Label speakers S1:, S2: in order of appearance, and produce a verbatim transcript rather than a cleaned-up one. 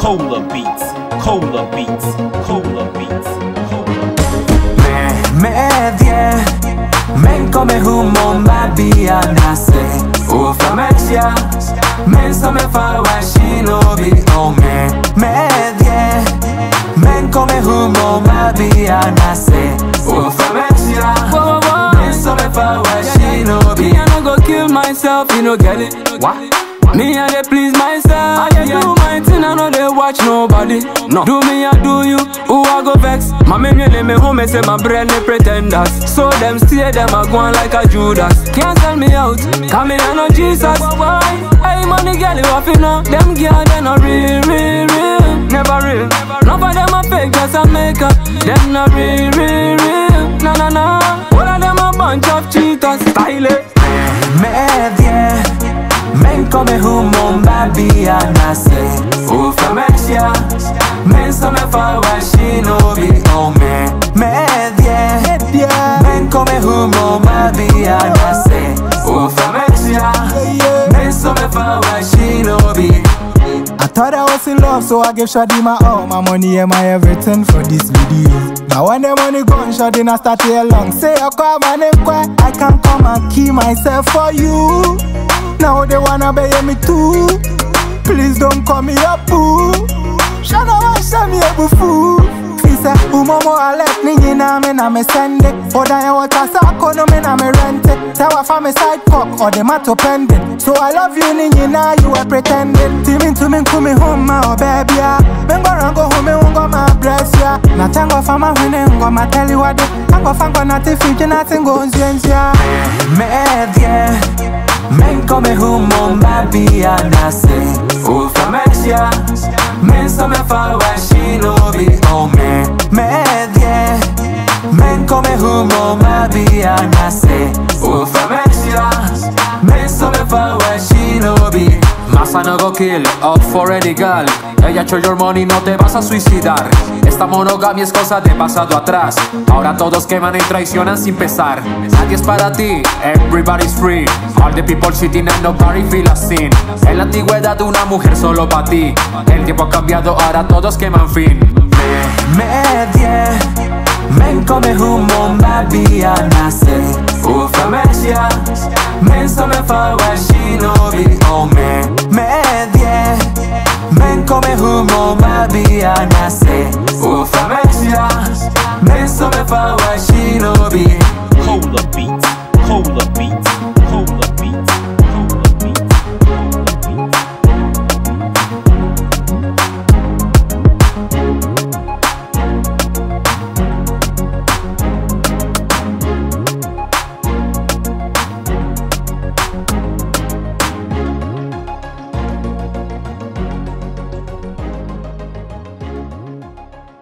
S1: Cola beats, cola beats, cola beats, cola beats.
S2: Me, me die, men come humo mabia nase. Ufa mechia, men so me fa wa shinobi. Oh me, me die, men come humo mabia nase. Ufa mechia, men so me fa wa shinobi.
S3: Me I no go kill myself, you no get it.
S2: What?
S3: Me I dey please myself. I dey do my thing, I no dey watch nobody.
S2: No.
S3: Do me, I do you. Who I go vex? My men really me home, me say my brain they pretenders. So them stay, them a go on like a Judas. Can't sell me out, come in I know Jesus. Hey money girl, you off you know. Them girl they not real, real, real. Never real. None of them a fake, just a makeup. Them not real, real, real. Nah nah nah. All of them a bunch of cheaters. Style it.
S2: Me die, men come humo mabia nase. Ufa mechia, men so me fa wa shinobi. Oh me, me die, men come humo mabia nase. Ufa mechia, men so me fa wa shinobi.
S4: I thought I was in love, so I gave Shadi my all, my money and my everything for this video. Now when the money gone, Shadi I start here long. Say I call my name quiet, I can come and kill myself for you. Now they wanna pay me too. Please don't call me a boo. Shana wa shami a fool. Fisa umomo alek ni nyina me na me send it. Oda ya wata sa kono me na me rent it. Tawa fa me side cock or the matter pending. So I love you ni nyina, you are pretending. Timin to me kumi home ma oh baby ya. Mengo rango home ungo ma bless ya. Na tango fa ma hune ungo ma tell you what. Tango fango na te future nothing goes ya.
S2: Me die, men come humo mabia nase. Ufa mechia, men so me fa wa shinobi. Oh me, me die, men come humo mabia nase. Ufa mechia, men so me fa wa shinobi.
S3: Massa no go kill, up for any girl. Ella echó your money, no te vas a suicidar. Esta monogamia es cosa de pasado atrás. Ahora todos queman y traicionan sin pesar. Nadie es para ti, everybody's free. All the people cheating and nobody feel a sin. En la antigüedad una mujer solo para ti. El tiempo ha cambiado, ahora todos queman fin.
S2: Me die, men come humo mabia nase. Ufa mechia, men so me fa wa shinobi. Oh me, me die, men come humo mabia nase. Ufa mechia, men so me fa wa shinobi.